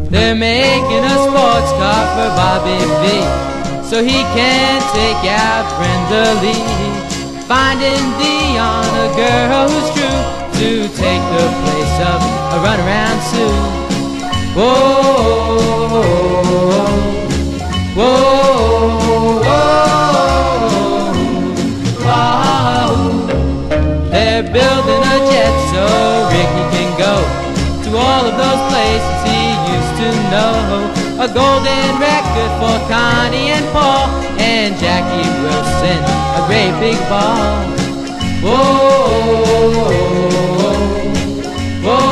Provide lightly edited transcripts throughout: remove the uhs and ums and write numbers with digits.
They're making a sports car for Bobby V, so he can take out Brenda Lee. Finding Dion, a girl who's true, to take the place of a runaround Sue. Whoa, whoa, whoa, whoa. They're building a jet so Ricky can go to all of those places he used to know. A golden record for Connie and Paul, and Jackie Wilson, a great big ball. Whoa, whoa,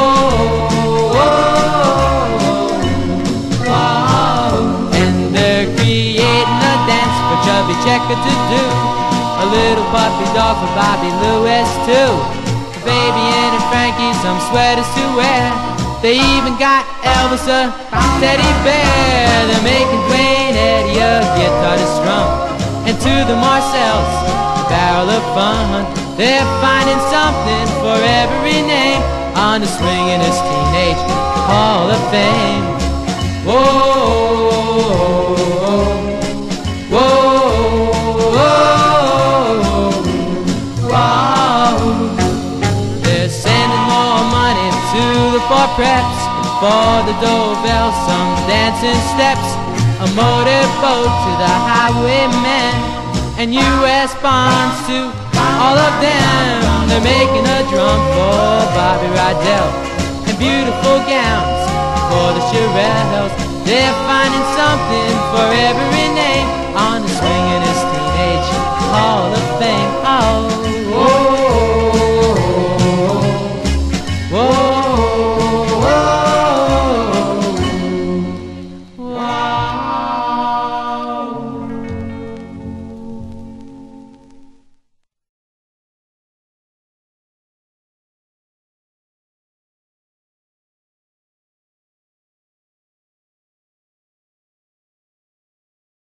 whoa, whoa. And they're creating a dance for Chubby Checker to do, a little puppy dog for Bobby Lewis too, for Baby Ann and Frankie some sweaters to wear. They even got Elvis a teddy bear. They're making Dwayne Eddy a guitar to strum, and to the Marcells a barrel of fun. They're finding something for every name on the Swingin'est Teenage Hall of Fame. Whoa, whoa, whoa, whoa. They're sending more money to the poor preps, for the doorbell some dancing steps, a motorboat to the highwaymen, and U.S. bonds to all of them. They're making a drum for Bobby Rydell, and beautiful gowns for the Shirelles. They're finding something for every name on the swing